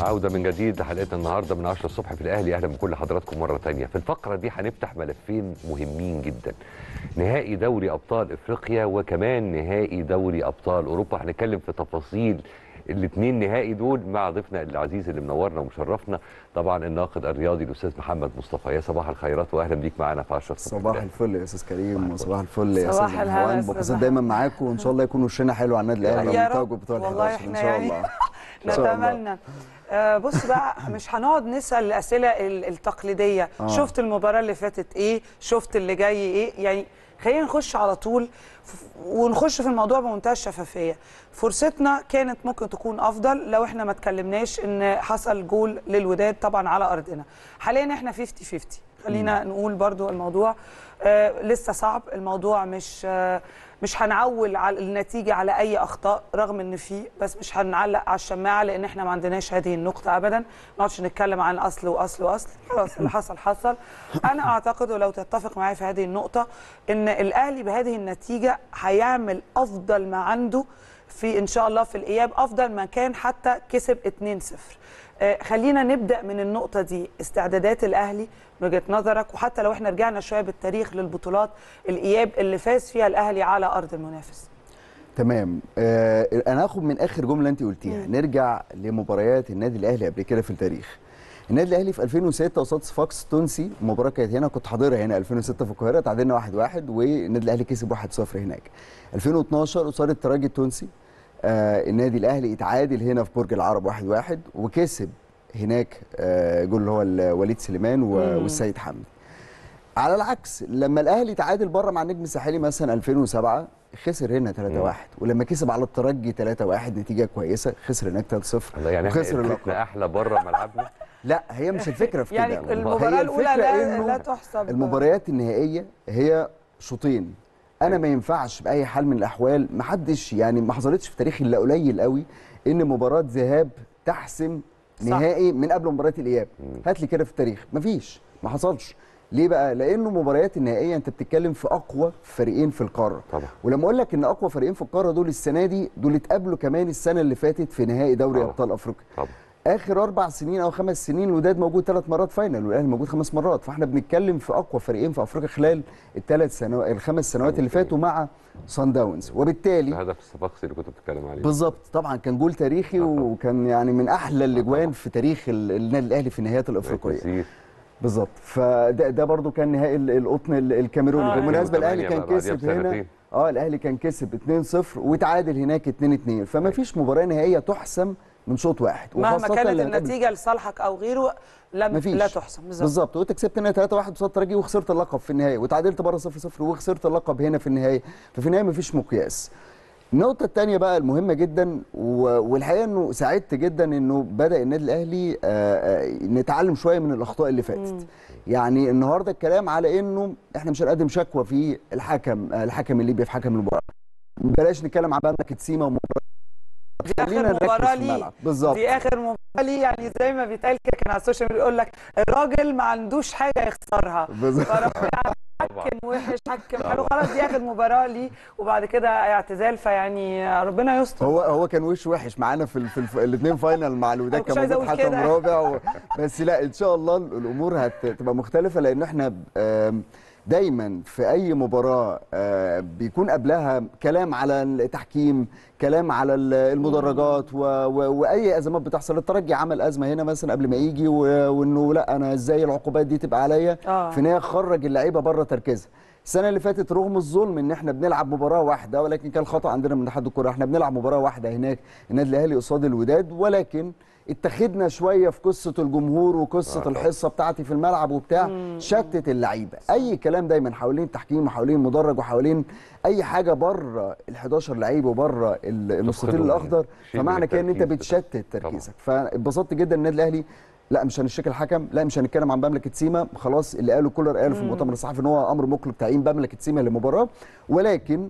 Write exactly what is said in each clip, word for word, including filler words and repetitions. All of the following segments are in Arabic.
عودة من جديد لحلقتنا النهارده من عشرة الصبح في الأهلي. أهلا بكل حضراتكم مرة تانية. في الفقرة دي هنفتح ملفين مهمين جدا، نهائي دوري أبطال إفريقيا وكمان نهائي دوري أبطال أوروبا. هنتكلم في تفاصيل الاثنين نهائي دول مع ضيفنا العزيز اللي منورنا ومشرفنا طبعا الناقد الرياضي الأستاذ محمد مصطفى. يا صباح الخيرات وأهلا بيك معانا في عشرة الصبح. صباح الفل يا أستاذ كريم وصباح الفل يا صباح أستاذ مروان. ببساطة دايما معاكم وإن شاء الله يكون وشنا حلو على النادي الأهلي والمتوج بتوع والله إن شاء الله. نتمنى. آه بص بقى، مش هنقعد نسال الاسئله التقليديه. آه. شفت المباراه اللي فاتت ايه؟ شفت اللي جاي ايه؟ يعني خلينا نخش على طول ونخش في الموضوع بمنتهى الشفافيه. فرصتنا كانت ممكن تكون افضل لو احنا ما اتكلمناش ان حصل جول للوداد طبعا على ارضنا. حاليا احنا خمسين خمسين، خلينا نقول برضو الموضوع آه لسه صعب. الموضوع مش آه مش هنعول على النتيجه على اي اخطاء رغم ان في، بس مش هنعلق على الشماعه لان احنا ما عندناش هذه النقطه ابدا. ما نقعدش نتكلم عن اصل واصل واصل، خلاص اللي حصل حصل. انا اعتقد ولو تتفق معايا في هذه النقطه ان الاهلي بهذه النتيجه هيعمل افضل ما عنده في ان شاء الله في الاياب، افضل ما كان حتى كسب اتنين صفر. آه خلينا نبدا من النقطه دي. استعدادات الاهلي من وجهه نظرك، وحتى لو احنا رجعنا شويه بالتاريخ للبطولات الاياب اللي فاز فيها الاهلي على ارض المنافس. تمام. آه انا هاخد من اخر جمله انت قلتيها. مم. نرجع لمباريات النادي الاهلي قبل كده في التاريخ. النادي الاهلي في ألفين وستة قصاد صفاقس التونسي، المباراه كانت هنا، كنت حاضرها هنا ألفين وستة في القاهره، تعادلنا واحد واحد والنادي الاهلي كسب واحد صفر هناك. ألفين واتناشر قصاد الترجي التونسي، آه النادي الاهلي اتعادل هنا في برج العرب واحد واحد وكسب هناك آه جول اللي هو وليد سليمان والسيد حمدي. على العكس لما الاهلي تعادل بره مع النجم الساحلي مثلا ألفين وسبعة خسر هنا ثلاثة واحد، ولما كسب على الترجي ثلاثة واحد نتيجه كويسه خسر هناك ثلاثة صفر يعني وخسر اللقب. احلى بره ملعبنا. لا هي مش الفكره في كده. يعني المباراه الاولى لا, لا تحسب. المباريات النهائيه هي شوطين. انا ما ينفعش باي حال من الاحوال، ما حدش يعني ما حصلتش في تاريخ الا قليل قوي ان مباراه ذهاب تحسم نهائي من قبل مباراه الاياب. هات لي كده في التاريخ، مفيش، ما حصلش. ليه بقى؟ لانه مباريات النهائيه انت بتتكلم في اقوى فريقين في القاره. طبعا. ولما اقول لك ان اقوى فريقين في القاره دول السنه دي، دول اتقابلوا كمان السنه اللي فاتت في نهائي دوري طبعا. ابطال افريقيا. طبعا. اخر اربع سنين او خمس سنين الوداد موجود ثلاث مرات فاينل والاهلي موجود خمس مرات، فاحنا بنتكلم في اقوى فريقين في افريقيا خلال الثلاث سنوات الخمس سنوات اللي فاتوا مع صن داونز. وبالتالي هدف الصفاقسي اللي كنت بتتكلم عليه بالظبط طبعا كان جول تاريخي وكان يعني من احلى الاجوان في تاريخ النادي الاهلي في النهائيات الافريقيه. بالظبط. فده ده برده كان نهائي القطن الكاميروني. بالمناسبه الاهلي كان كسب هنا اه الاهلي كان كسب اتنين صفر وتعادل هناك اتنين اتنين، فما فيش مباراه نهائيه تحسم من شوط واحد مهما كانت النتيجه لصالحك او غيره لم لا تحسم. بالظبط. وانت كسبت هنا ثلاثة واحد قصاد الترجي وخسرت اللقب في النهائي، وتعادلت بره صفر صفر وخسرت اللقب هنا في النهائي، ففي النهايه ما فيش مقياس. النقطة الثانية بقى المهمة جدا والحقيقة انه سعدت جدا انه بدأ النادي الاهلي نتعلم شوية من الاخطاء اللي فاتت. يعني النهارده الكلام على انه احنا مش هنقدم شكوى في الحكم الحكم الليبي في حكم المباراة. بلاش نتكلم عن بقى سيما ومباراة دي اخر مباراه ليه. بالظبط دي اخر مباراه ليه. يعني زي ما بيتقال كده كان على السوشيال ميديا يقول لك الراجل ما عندوش حاجه يخسرها، حكم وحش حكم حلو، خلاص دي اخر مباراه ليه وبعد كده اعتزال، فيعني ربنا يستر. هو هو كان وش وحش معانا في في الاثنين فاينل مع الوداد، كان موجود حكم رابع و... بس لا ان شاء الله الامور هتبقى مختلفه لان احنا دايما في اي مباراه بيكون قبلها كلام على التحكيم، كلام على المدرجات و... و... واي ازمات بتحصل. الترجي عمل ازمه هنا مثلا قبل ما يجي و... وانه لا انا ازاي العقوبات دي تبقى عليا. آه. في النهايه خرج اللعيبه بره تركيزها. السنه اللي فاتت رغم الظلم ان احنا بنلعب مباراه واحده، ولكن كان خطا عندنا من اتحاد الكره، احنا بنلعب مباراه واحده هناك النادي الاهلي قصاد الوداد، ولكن اتخذنا شويه في قصه الجمهور وقصه آه. الحصه بتاعتي في الملعب وبتاع مم. شتت اللعيبه. اي كلام دايما حوالين التحكيم وحوالين المدرج وحوالين اي حاجه بره ال حداشر لعيب وبره المستطيل الاخضر، فمعنى كده ان انت بتشتت تركيزك. فاتبسطت جدا النادي الاهلي لا مش هنشتكي الحكم، لا مش هنتكلم عن مملكه سيما، خلاص اللي قاله كولر قاله في المؤتمر الصحفي ان هو امر مقلق تعيين مملكه سيما للمباراه، ولكن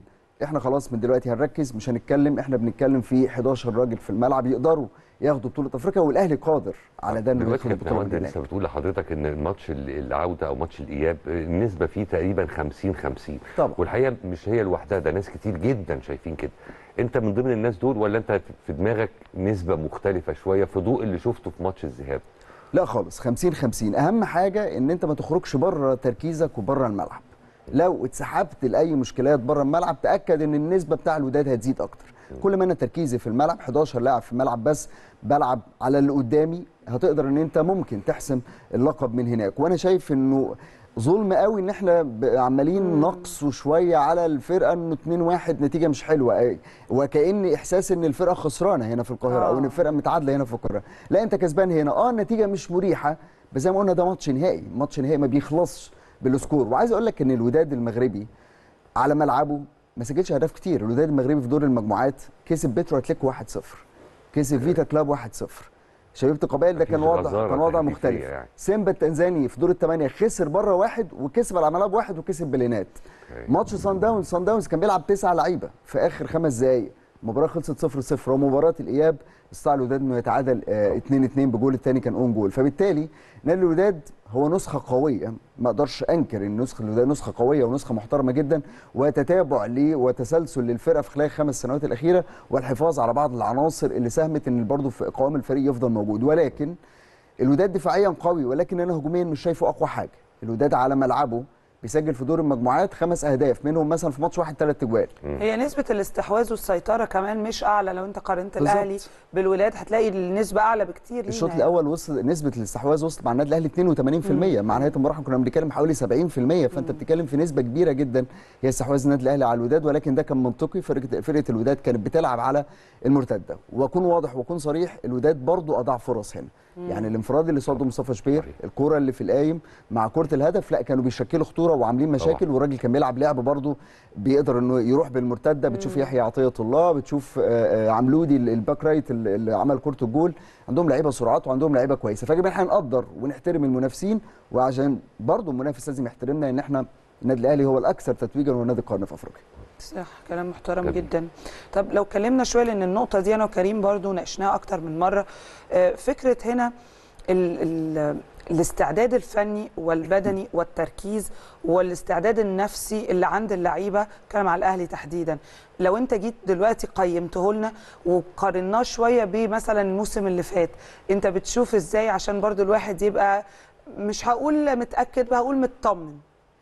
احنا خلاص من دلوقتي هنركز، مش هنتكلم، احنا بنتكلم في حداشر راجل في الملعب يقدروا ياخدوا بطوله افريقيا، والاهلي قادر على ده انه دلوقتي ياخد البطوله. انت لسه بتقول لحضرتك ان الماتش العوده او ماتش الاياب النسبه فيه تقريبا خمسين خمسين طبعا، والحقيقه مش هي لوحدها، ده ناس كتير جدا شايفين كده. انت من ضمن الناس دول ولا انت في دماغك نسبه مختلفه شويه في ضوء اللي شفته في ماتش الذهاب؟ لا خالص، خمسين خمسين. اهم حاجه ان انت ما تخرجش بره تركيزك وبره الملعب. لو اتسحبت لاي مشكلات بره الملعب تاكد ان النسبه بتاع الوداد هتزيد اكتر. كل ما انا تركيزي في الملعب، حداشر لاعب في الملعب بس بلعب على اللي قدامي، هتقدر ان انت ممكن تحسم اللقب من هناك. وانا شايف انه ظلم قوي ان احنا عمالين نقصوا شويه على الفرقه انه اتنين واحد نتيجه مش حلوه قوي، وكأن احساس ان الفرقه خسرانه هنا في القاهره، او ان الفرقه متعادله هنا في القاهره. لا، انت كسبان هنا، اه النتيجه مش مريحه، بس زي ما قلنا ده ماتش نهائي، ماتش نهائي ما بيخلصش بالسكور. وعايز اقول لك ان الوداد المغربي على ملعبه ما سجلش اهداف كتير. الوداد المغربي في دور المجموعات كسب بيترو اتليكو واحد صفر، كسب فيتا كلاب واحد صفر، شبيبه القبائل ده كان وضع كان وضع مختلف. يعني. سيمبا التنزاني في دور الثمانيه خسر بره واحد وكسب على ملعب واحد وكسب بلينات. ماتش سان داونز سان داونز كان بيلعب تسعه لعيبه في اخر خمس دقائق، المباراه خلصت صفر صفر، ومباراه الاياب استطاع الوداد انه يتعادل اتنين اتنين بجول، الثاني كان اون جول. فبالتالي نادي الوداد هو نسخه قويه، ما اقدرش انكر ان نسخه الوداد نسخه قويه ونسخه محترمه جدا، وتتابع ليه وتسلسل للفرقه في خلال الخمس سنوات الاخيره، والحفاظ على بعض العناصر اللي ساهمت ان برضه في قوام الفريق يفضل موجود. ولكن الوداد دفاعيا قوي، ولكن انا هجوميا مش شايفه اقوى حاجه. الوداد على ملعبه بيسجل في دور المجموعات خمس اهداف، منهم مثلا في ماتش واحد ثلاث اجوال. هي نسبه الاستحواذ والسيطره كمان مش اعلى، لو انت قارنت الاهلي بالوداد هتلاقي النسبه اعلى بكتير. الشوط الاول وصل نسبه الاستحواذ وصلت مع النادي الاهلي اتنين وتمانين في المية، مع نهايه المباراه كنا بنتكلم حوالي سبعين في المية، فانت مم. بتتكلم في نسبه كبيره جدا هي استحواذ النادي الاهلي على الوداد. ولكن ده كان منطقي، فرقه فرقه الوداد كانت بتلعب على المرتده. واكون واضح واكون صريح، الوداد برضو اضاع فرص هنا. مم. يعني الانفراد اللي صاده مصطفى شبير، الكوره اللي في القايم مع كره الهدف، لا كانوا بيشكلوا خطوره وعاملين مشاكل، والراجل كان بيلعب لعب برضو بيقدر انه يروح بالمرتده. بتشوف يحيى عطيه الله، بتشوف عملودي الباك رايت اللي عمل كره الجول. عندهم لعيبه سرعات وعندهم لعيبه كويسه، فيجب ان احنا نقدر ونحترم المنافسين، وعشان برضو المنافس لازم يحترمنا ان احنا النادي الاهلي هو الاكثر تتويجا ونادي القرن في افريقيا. صح، كلام محترم جدا. جدا. طب لو اتكلمنا شويه، لان النقطه دي انا وكريم برضو ناقشناها اكتر من مره، فكره هنا ال ال الاستعداد الفني والبدني والتركيز والاستعداد النفسي اللي عند اللعيبه، كلام على الاهلي تحديدا. لو انت جيت دلوقتي قيمته لنا وقارناه شويه بمثلا الموسم اللي فات، انت بتشوف ازاي عشان برضو الواحد يبقى مش هقول متاكد، هقول مطمن؟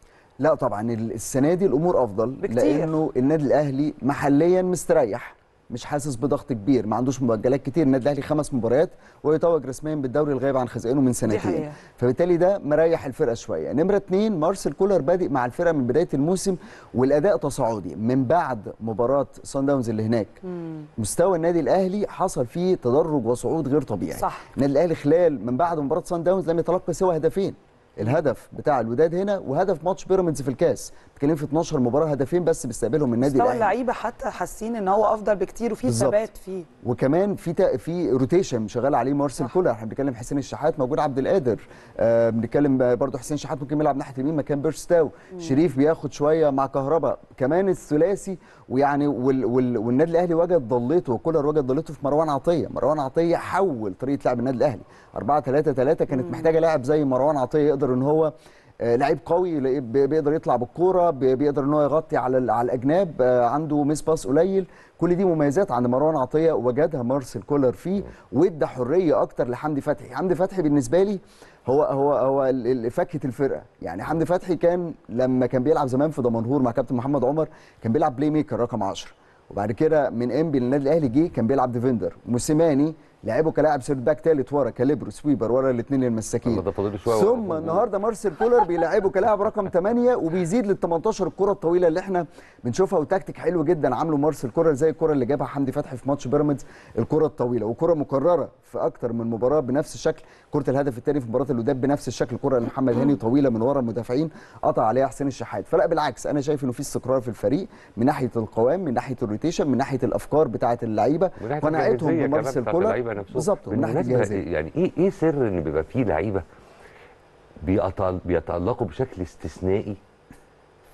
لا طبعا السنه دي الامور افضل بكتير، لانه النادي الاهلي محليا مستريح، مش حاسس بضغط كبير، ما عندوش مؤجلات كتير. النادي الاهلي خمس مباريات ويتوج رسميا بالدوري الغايب عن خزائنه من سنتين، فبالتالي ده مريح الفرقه شويه. نمره اتنين، مارسيل كولر بادئ مع الفرقه من بدايه الموسم والاداء تصاعدي من بعد مباراه سان داونز اللي هناك. مم. مستوى النادي الاهلي حصل فيه تدرج وصعود غير طبيعي. صح. النادي الاهلي خلال من بعد مباراه سان داونز لم يتلقى سوى هدفين، الهدف بتاع الوداد هنا وهدف ماتش بيراميدز في الكاس. بتتكلم في اتناشر مباراه، هدفين بس بيستقبلهم النادي الاهلي. مستوى اللعيبه حتى حاسين ان هو افضل بكتير وفي ثبات فيه، وكمان في في روتيشن شغال عليه مارسيل كولر. احنا بنتكلم حسين الشحات موجود، عبد القادر آه بنتكلم برضه حسين الشحات ممكن يلعب ناحيه اليمين مكان بيرستاو، شريف بياخد شويه مع كهربا، كمان الثلاثي. ويعني وال وال والنادي الاهلي وجد ضلته، وكولر وجد ضلته في مروان عطيه. مروان عطيه حول طريقه لعب النادي الاهلي أربعة ثلاثة ثلاثة، كانت مم. محتاجه لاعب زي مروان عطيه يقدر ان هو لعيب قوي، بيقدر يطلع بالكوره، بيقدر ان هو يغطي على على الاجناب، عنده ميس باس قليل. كل دي مميزات عند مروان عطيه وجدها مارسيل كولر فيه، وادى حريه اكتر لحمدي فتحي. حمدي فتحي بالنسبه لي هو هو هو فكه الفرقه. يعني حمدي فتحي كان لما كان بيلعب زمان في دمنهور مع كابتن محمد عمر كان بيلعب بلاي ميكر رقم عشرة، وبعد كده من انبي للنادي الاهلي جه كان بيلعب ديفندر. موسيماني لعبه كلاعب سيرد باك ثالث ورا، كاليبرو سويبر ورا الاثنين المساكين. ثم النهارده مارسيل كولر بيلعبه كلاعب رقم ثمانية وبيزيد لل تمنتاشر الكره الطويله اللي احنا بنشوفها، وتكتيك حلو جدا عامله مارسيل كولر زي الكره اللي جابها حمدي فتحي في ماتش بيراميدز، الكره الطويله، وكره مكرره في اكتر من مباراه بنفس الشكل. كره الهدف الثاني في مباراه الوداد بنفس الشكل، كره لمحمد هاني طويله من ورا المدافعين قطع عليها حسين الشحات. فلا بالعكس، انا شايف انه في استقرار في الفريق من ناحيه القوام، من ناحيه الروتيشن، من ناحيه الافكار بتاعه اللعيبه، قناعتهم بمارسيل كولر بالظبط. يعني ايه ايه سر ان بيبقى فيه لعيبه بيتألقوا بشكل استثنائي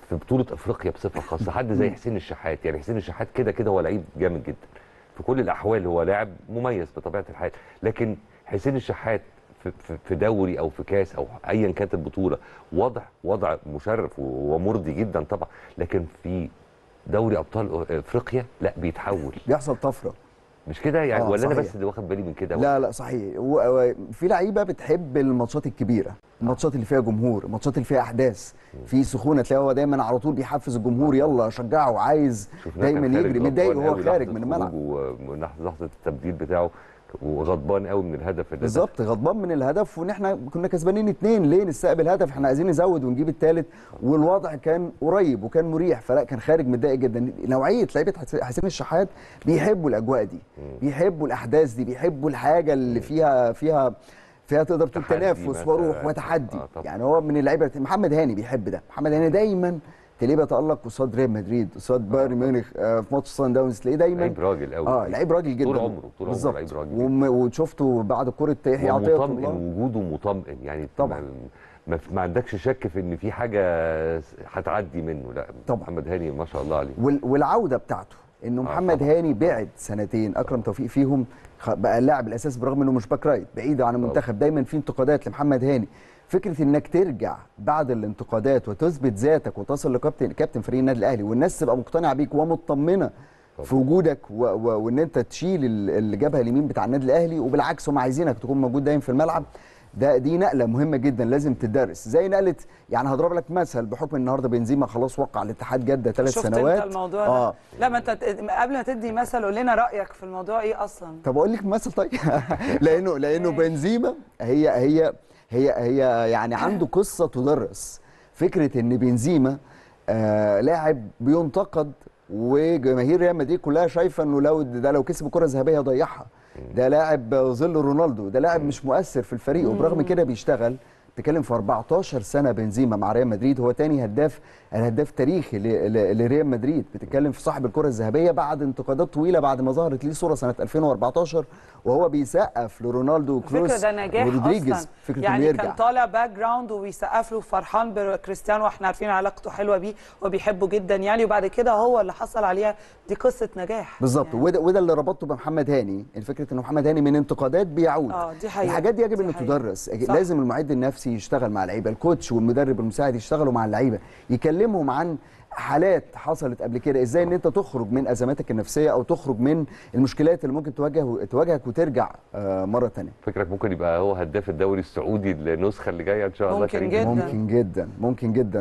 في بطوله افريقيا بصفه خاصه، حد زي حسين الشحات. يعني حسين الشحات كده كده هو لعيب جامد جدا في كل الاحوال، هو لاعب مميز بطبيعه الحال، لكن حسين الشحات في في دوري او في كاس او ايا كانت البطوله وضع وضع مشرف ومرضي جدا طبعا، لكن في دوري ابطال افريقيا لا بيتحول، بيحصل طفره. مش كده يعني؟ آه ولا صحيح. انا بس اللي واخد بالي من كده؟ لا لا صحيح. وفي لعيبه بتحب الماتشات الكبيره، الماتشات اللي فيها جمهور، الماتشات اللي فيها احداث، في سخونه، تلاقيه هو دايما على طول بيحفز الجمهور، يلا شجعه، عايز دايما يجري، متضايق وهو خارج من الملعب، لحظه التبديل بتاعه وغضبان قوي من الهدف. بالظبط، غضبان من الهدف، وان احنا كنا كسبانين اتنين، ليه نستقبل هدف؟ احنا عايزين نزود ونجيب الثالث، والوضع كان قريب وكان مريح، فلا كان خارج متضايق جدا. نوعيه لعيبه حسين الشحات بيحبوا الاجواء دي، بيحبوا الاحداث دي، بيحبوا الحاجه اللي فيها فيها فيها تقدر تقول تنافس وروح وتحدي. آه يعني هو من اللعيبه. محمد هاني بيحب ده، محمد هاني دايما تلاقيه بيتالق قصاد ريال مدريد، قصاد بايرن ميونخ، آه في ماتش سان داونز تلاقيه دايما لعيب راجل قوي. اه لعيب راجل جدا طول عمره طول عمره لعيب راجل، وشفته بعد كره يحيى عطيه الله مطمئن، وجوده مطمئن يعني طبعا. ما, ما عندكش شك في ان في حاجه هتعدي منه. لا طبعا محمد هاني ما شاء الله عليه. والعوده بتاعته انه محمد آه هاني بعد سنتين، اكرم توفيق فيهم بقى اللاعب الاساسي برغم انه مش باك رايت، بعيد عن المنتخب. دايما في انتقادات لمحمد هاني، فكره انك ترجع بعد الانتقادات وتثبت ذاتك وتصل لكابتن كابتن فريق النادي الاهلي، والناس تبقى مقتنعه بيك ومطمنه في وجودك، وان انت تشيل الجبهه اليمين بتاع النادي الاهلي، وبالعكس هم عايزينك تكون موجود دايما في الملعب. ده دي نقله مهمه جدا لازم تدرس، زي نقله يعني هضرب لك مثل بحكم النهارده بنزيما خلاص وقع الاتحاد جده ثلاث سنوات. شفت انت الموضوع ده؟ آه. لا ما انت قبل ما تدي مثل قول لنا رايك في الموضوع ايه اصلا. طب اقول لك مثل طيب لانه لانه بنزيما هي هي هي هي يعني عنده قصه تدرس. فكره ان بنزيما آه لاعب بينتقد، وجماهير ريال مدريد كلها شايفه انه لو ده لو كسب الكره الذهبيه هيضيعها، ده لاعب ظل رونالدو، ده لاعب مش مؤثر في الفريق، وبرغم كده بيشتغل. بتتكلم في أربعتاشر سنه بنزيما مع ريال مدريد، هو تاني هداف الهداف تاريخي لريال مدريد. بتتكلم في صاحب الكره الذهبيه بعد انتقادات طويله، بعد ما ظهرت ليه صوره سنه ألفين وأربعتاشر وهو بيسقف لرونالدو وكروس فكره ده نجاح ورودريجيز. فكره يعني كان طالع باك جراوند وبيسقف له فرحان بكريستيانو، واحنا عارفين علاقته حلوه بيه وبيحبه جدا يعني، وبعد كده هو اللي حصل عليها. دي قصه نجاح بالظبط يعني. وده, وده اللي ربطته بمحمد هاني، الفكره ان محمد هاني من انتقادات بيعود. اه دي حقيقه. الحاجات دي يجب ان تدرس. صح. لازم المعد النفسي يشتغل مع اللعيبه، الكوتش والمدرب المساعد يشتغلوا مع اللعيبه، يكلمهم عن حالات حصلت قبل كده، ازاي ان انت تخرج من ازماتك النفسيه او تخرج من المشكلات اللي ممكن تواجه تواجهك وترجع آه مره ثانيه. فكرك ممكن يبقى هو هداف الدوري السعودي النسخه اللي جايه ان شاء الله. ممكن جدا ممكن جدا ممكن جدا.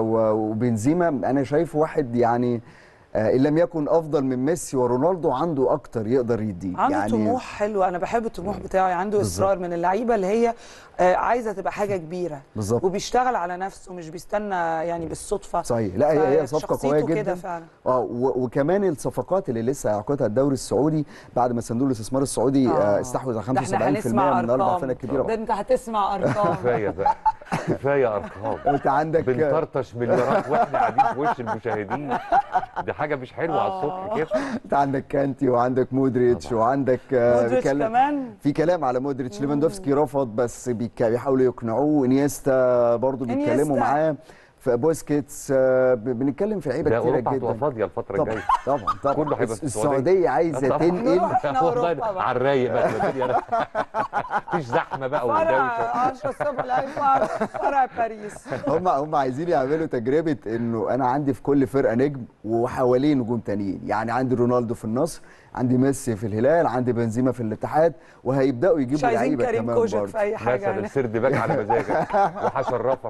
وبنزيما انا شايفه واحد يعني ان لم يكن افضل من ميسي ورونالدو، عنده اكتر يقدر يديه، عنده يعني طموح حلو. انا بحب الطموح بتاعه، عنده اصرار من اللعيبه اللي هي عايزه تبقى حاجه كبيره بالظبط، وبيشتغل على نفسه مش بيستنى يعني بالصدفه. صحيح. لا هي هي صفقه قويه جدا كده فعلا. اه وكمان الصفقات اللي لسه هيعقدها الدوري السعودي بعد ما صندوق الاستثمار السعودي آه. استحوذ على خمسة وسبعين بالمية من الاربع فرق الكبيره. ده انت هتسمع ارقام. كفايه بقى كفايه ارقام. انت عندك بنطرطش مليارات واحنا قاعدين في وش المشاهدين، دي حاجه مش حلوه على الصبح كده. انت عندك كانتي وعندك مودريتش وعندك مودريتش كمان في كلام على مودريتش. ليفاندوفسكي رفض بس بيحاولوا يقنعوه. انيستا برضه بيتكلموا معاه، في بوسكيتس. بنتكلم في لعيبه كتيره جدا. اوروبا فاضيه الفتره الجايه طبعا طبعا كله هيبقى في السعوديه عايزه تنقل والله على الرايق بقى الدنيا مفيش زحمه بقى ودوشه. فرع فرع باريس. هم هم عايزين يعملوا تجربه انه انا عندي في كل فرقه نجم وحواليه نجوم تانيين، يعني عندي رونالدو في النصر، عندي ميسي في الهلال، عندي بنزيما في الاتحاد، وهيبداوا يجيبوا لعيبه كمان برضه. في اي حاجه مثلا سرد باك على مزاجك وهشرفك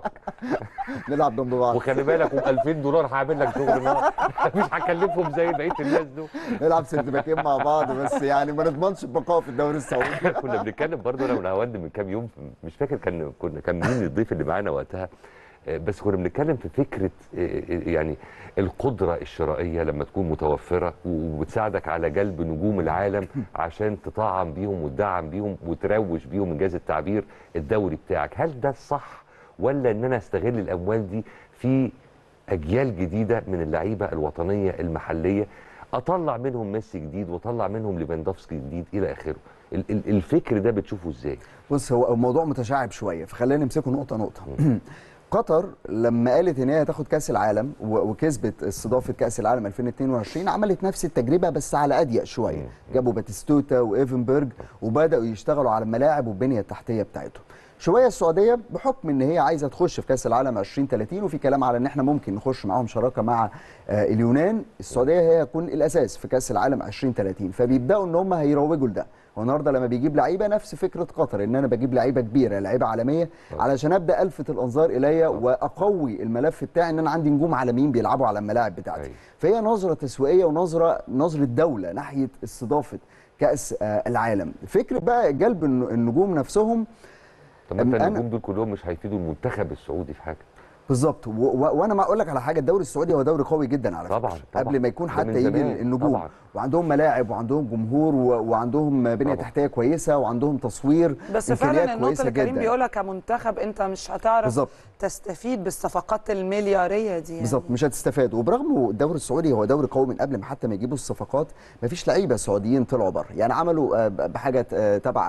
نلعب جنب بعض. وخلي بالك وب2000 دولار هعمل لك شغل نار مش هكلفهم زي بقيه الناس دول. نلعب سرد باكين مع بعض بس يعني ما نضمنش البقاء في الدوري السعودي. كنا بنتكلم برضه انا ونهاوند من كام يوم، مش فاكر كان كنا كان مين الضيف اللي معانا وقتها، بس كنا بنتكلم في فكره يعني القدره الشرائيه لما تكون متوفره وبتساعدك على جلب نجوم العالم عشان تطعم بيهم وتدعم بيهم وتروج بيهم انجاز التعبير الدوري بتاعك. هل ده الصح ولا ان انا استغل الاموال دي في اجيال جديده من اللعيبه الوطنيه المحليه، اطلع منهم ميسي جديد واطلع منهم ليفاندوفسكي جديد الى اخره؟ الفكر ده بتشوفه ازاي؟ بص هو الموضوع متشعب شويه، فخلينا نمسكه نقطه نقطه. قطر لما قالت ان هي هتاخد كاس العالم وكسبت استضافه كاس العالم ألفين واثنين وعشرين، عملت نفس التجربه بس على اضيق شويه، جابوا باتيستوتا وايفنبرج وبداوا يشتغلوا على الملاعب والبنيه التحتيه بتاعتهم. شويه السعوديه بحكم ان هي عايزه تخش في كاس العالم ألفين وثلاثين وفي كلام على ان احنا ممكن نخش معاهم شراكه مع اليونان، السعوديه هي هتكون الاساس في كاس العالم ألفين وثلاثين، فبيبداوا ان هم هيروجوا لده. والنهارده لما بيجيب لعيبه نفس فكره قطر، ان انا بجيب لعيبه كبيره، لعيبه عالميه علشان ابدا الفت الانظار اليا واقوي الملف بتاعي ان انا عندي نجوم عالميين بيلعبوا على الملاعب بتاعتي. فهي نظره تسويقيه ونظره نظره دوله ناحيه استضافه كاس العالم. فكره بقى جلب النجوم نفسهم. طب انت النجوم دول كلهم مش هيفيدوا المنتخب السعودي في حاجه؟ بالظبط. وانا ما اقول لك على حاجه، الدوري السعودي هو دوري قوي جدا على فكره طبعا طبعا قبل ما يكون حتى يجي النجوم طبعا. وعندهم ملاعب وعندهم جمهور وعندهم بنيه تحتيه كويسه وعندهم تصوير، بس فعلا النقطه اللي كريم بيقولها كمنتخب انت مش هتعرف بالزبط. تستفيد بالصفقات الملياريه دي يعني. بالظبط مش هتستفاد. وبرغم الدوري السعودي هو دوري قوي من قبل ما حتى ما يجيبوا الصفقات، ما فيش لعيبه سعوديين طلعوا بره، يعني عملوا بحاجه تبع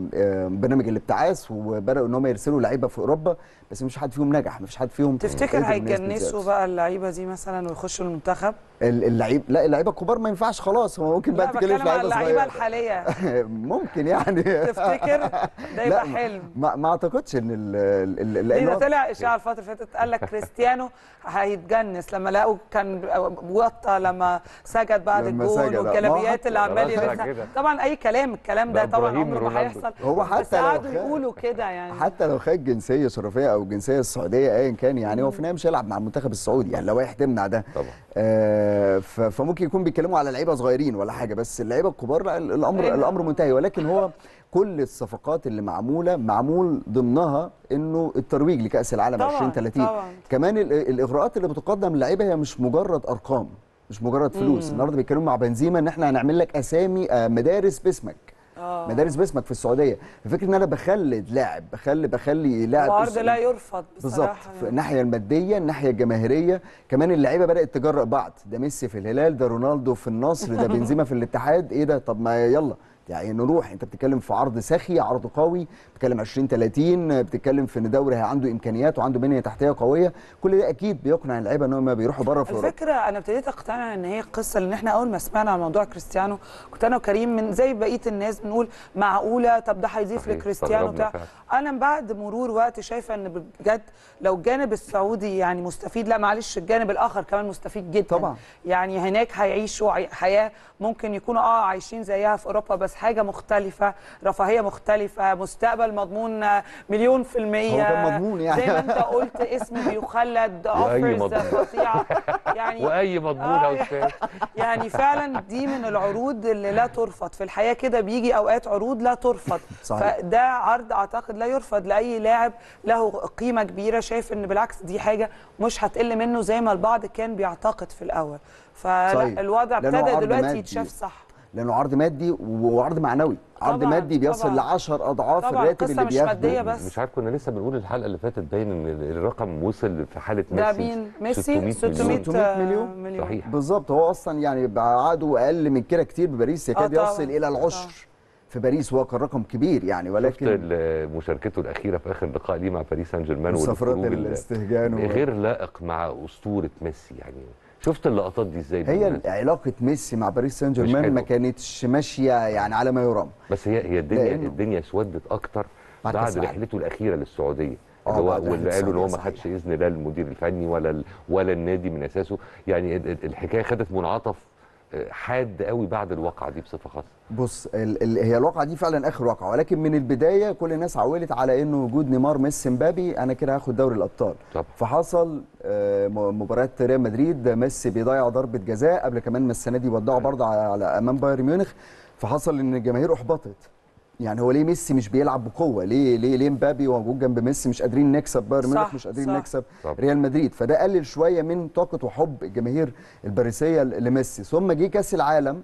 برنامج الابتعاث وبداوا ان هم يرسلوا لعيبه في اوروبا، بس مش حد فيهم نجح، مش حد فيهم. تفتكر هيتجنسوا بقى اللعيبه دي مثلا ويخشوا المنتخب؟ اللعيب لا اللعيبه الكبار ما ينفعش خلاص، هو ممكن بقى تتكلم في لعيبه صغيره. اللعيبه الحاليه ممكن يعني تفتكر ده يبقى حلم؟ ما, ما اعتقدش ان ال لان طلع اشاعه الفتره اللي فاتت قال لك كريستيانو هيتجنس لما لقوا كان وطى لما سجد بعد الجول والجلابيات اللي عمال يلبسها. طبعا اي كلام، الكلام ده طبعا عمره ما هيحصل، هو حتى بس قعدوا يقولوا كده يعني. حتى لو خد جنسيه شرفيه او الجنسيه السعوديه ايا كان يعني، هو في النهايه مش هيلعب مع المنتخب السعودي يعني لو هي تمنع ده طبعا. آه فممكن يكون بيتكلموا على لعيبه صغيرين ولا حاجه، بس اللعيبه الكبار لا الامر أيوة. الامر منتهي. ولكن هو كل الصفقات اللي معموله معمول ضمنها انه الترويج لكاس العالم ألفين وثلاثين. كمان الاغراءات اللي بتقدم للعيبه هي مش مجرد ارقام، مش مجرد فلوس. مم. النهارده بيتكلموا مع بنزيما ان احنا هنعمل لك اسامي مدارس باسمك. أوه. مدارس باسمك في السعوديه. ففكره ان انا بخلد لاعب، بخلي بخلي لاعب وعرض لا يرفض بالظبط في الناحيه الماديه، الناحيه الجماهيريه، كمان اللعيبه بدات تجرأ بعض، ده ميسي في الهلال، ده رونالدو في النصر، ده بنزيما في الاتحاد، ايه ده؟ طب ما يلا يعني نروح. انت بتتكلم في عرض سخي، عرض قوي، بتتكلم ألفين وثلاثين، بتتكلم في ان دوري عنده امكانيات وعنده بنيه تحتيه قويه، كل ده اكيد بيقنع اللعيبه ان هم بيروحوا بره في الفكره. انا ابتديت اقتنع ان هي القصه اللي احنا اول ما سمعنا عن موضوع كريستيانو كنت انا وكريم من زي بقيه الناس بنقول معقوله طب ده هيضيف لكريستيانو بتاع. انا بعد مرور وقت شايفه ان بجد لو الجانب السعودي يعني مستفيد، لا معلش الجانب الاخر كمان مستفيد جدا طبعا. يعني هناك هيعيشوا حياه ممكن يكونوا اه عايشين زيها في اوروبا، بس حاجه مختلفه، رفاهيه مختلفه، مستقبل مضمون مليون في المية. هو كان مضمون يعني زي ما انت قلت اسم بيخلد، اوفرز فظيعه يعني واي مضمون يا استاذ. يعني فعلا دي من العروض اللي لا ترفض في الحياه كده، بيجي اوقات عروض لا ترفض. صحيح. فده عرض اعتقد لا يرفض لاي لاعب له قيمه كبيره، شايف ان بالعكس دي حاجه مش هتقل منه زي ما البعض كان بيعتقد في الاول. فالوضع ابتدى دلوقتي يتشاف صح، لانه عرض مادي وعرض معنوي. عرض طبعًا مادي بيصل ل عشرة اضعاف الراتب اللي بياخده. بس مش عارف كنا لسه بنقول الحلقه اللي فاتت باين ان الرقم وصل في حاله ميسي ده مين؟ ميسي ستمائة مليون. مليون صحيح بالظبط. هو اصلا يعني بعقده اقل من كده كتير بباريس، يكاد آه يصل الى العشر آه. في باريس، وهو كان رقم كبير يعني. ولكن شفت مشاركته الاخيره في اخر لقاء ليه مع باريس سان جيرمان وصفرات الاستهجان غير لائق مع اسطوره ميسي يعني. شفت اللقطات دي ازاي؟ هي علاقه ميسي مع باريس سان جيرمان ما كانتش ماشيه يعني على ما يرام، بس هي هي الدنيا الدنيا اسودت اكتر بعد, بعد رحلته الاخيره للسعوديه، اللي هو واللي قالوا ان هو ما خدش اذن لا المدير الفني ولا ولا النادي من اساسه. يعني الحكايه خدت منعطف حاد قوي بعد الواقعه دي بصفه خاصه. بص ال ال هي الواقعه دي فعلا اخر واقعه، ولكن من البدايه كل الناس عولت على انه وجود نيمار ميسي مبابي انا كده هاخد دوري الابطال. طب. فحصل مباراه ريال مدريد، ميسي بيضيع ضربه جزاء قبل كمان ما السنه دي ودعوا برضه على امام بايرن ميونخ، فحصل ان الجماهير احبطت. يعني هو ليه ميسي مش بيلعب بقوه؟ ليه ليه ليه مبابي وموجود جنب ميسي مش قادرين نكسب بايرن ميونخ، مش قادرين صح نكسب صح ريال مدريد؟ فده قلل شويه من طاقه وحب الجماهير الباريسيه لميسي. ثم جه كاس العالم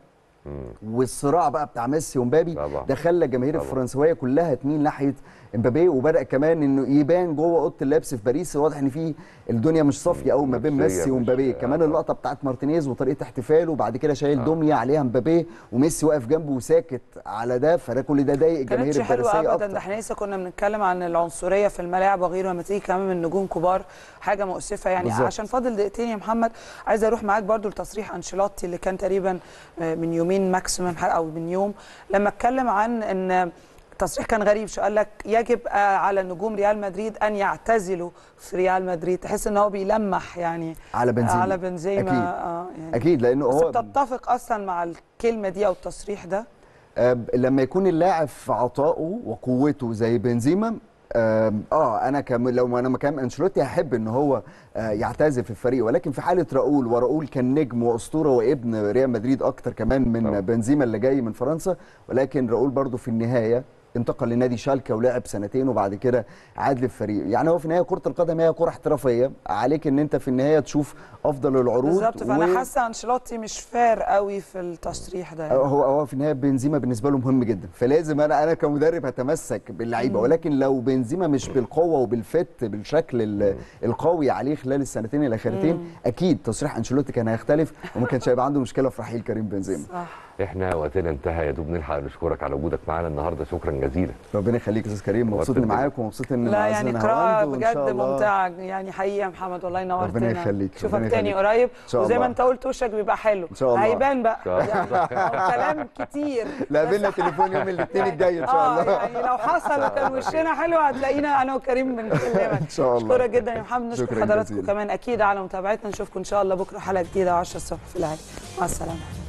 والصراع بقى بتاع ميسي ومبابي طبعا. ده خلى الجماهير الفرنسويه كلها تميل ناحيه امبابي، وبدا كمان انه يبان جوه اوضه اللبس في باريس واضح ان في الدنيا مش صافيه قوي ما بين ميسي ومبابي. كمان اللقطه بتاعت مارتينيز وطريقه احتفاله وبعد كده شايل آه. دميه عليها مبابي وميسي واقف جنبه وساكت على ده، فده كل ده ضايق الجماهير الباريسيه ابدا اكتر. ده احنا لسه كنا بنتكلم عن العنصريه في الملاعب وغيره، لما تيجي كمان من نجوم كبار حاجه مؤسفه يعني بالزبط. عشان فاضل دقيقتين يا محمد، عايزه اروح معاك برضو لتصريح انشيلوتي اللي كان تقريبا من يومين ماكسيمم او من يوم، لما اتكلم عن ان تصريح كان غريب شو، قال لك يجب على نجوم ريال مدريد ان يعتزلوا في ريال مدريد، تحس ان هو بيلمح يعني على بنزيما على بنزيما اكيد آه يعني اكيد لانه هو بتتفق اصلا مع الكلمه دي او التصريح ده؟ آه لما يكون اللاعب في عطائه وقوته زي بنزيما اه, آه انا كم لو انا مكان انشيلوتي هحب ان هو آه يعتزل في الفريق، ولكن في حاله راؤول، وراؤول كان نجم واسطوره وابن ريال مدريد اكتر كمان من أوه. بنزيما اللي جاي من فرنسا، ولكن راؤول برضو في النهايه انتقل لنادي شالكه ولعب سنتين وبعد كده عاد للفريق. يعني هو في النهايه كره القدم هي كره احترافيه، عليك ان انت في النهايه تشوف افضل العروض بالظبط. فانا و... حاسه انشيلوتي مش فار قوي في التصريح ده يعني. هو هو في النهايه بنزيما بالنسبه له مهم جدا، فلازم انا انا كمدرب هتمسك باللعيبه، ولكن لو بنزيما مش بالقوه وبالفت بالشكل القوي عليه خلال السنتين الاخيرتين اكيد تصريح انشيلوتي كان هيختلف وما كانش هيبقى عنده مشكله في رحيل كريم بنزيما. صح. احنا وقتنا انتهى يا دوب نلحق نشكرك على وجودك معانا النهارده، شكرا جزيلا. ربنا يخليك يا استاذ كريم، مبسوط اني معاك ومبسوط ان لا يعني قراءه بجد ممتعه يعني حقيقه يا محمد، والله نورتنا. ربنا يخليك، اشوفك تاني قريب وزي ما انت قلت وشك بيبقى حلو ان شاء الله، هيبان بقى يعني كلام كتير. لا بينا تليفون يوم الاثنين الجاي ان شاء الله. اه يعني لو حصل وكان وشنا حلو هتلاقينا انا وكريم بنكلمك ان شاء الله. اشكرك جدا يا محمد، نشكر حضراتكم كمان اكيد على متابعتنا، نشوفكم ان شاء الله بكره حلقه جديده و10 الصبح في العيد. مع السلامه.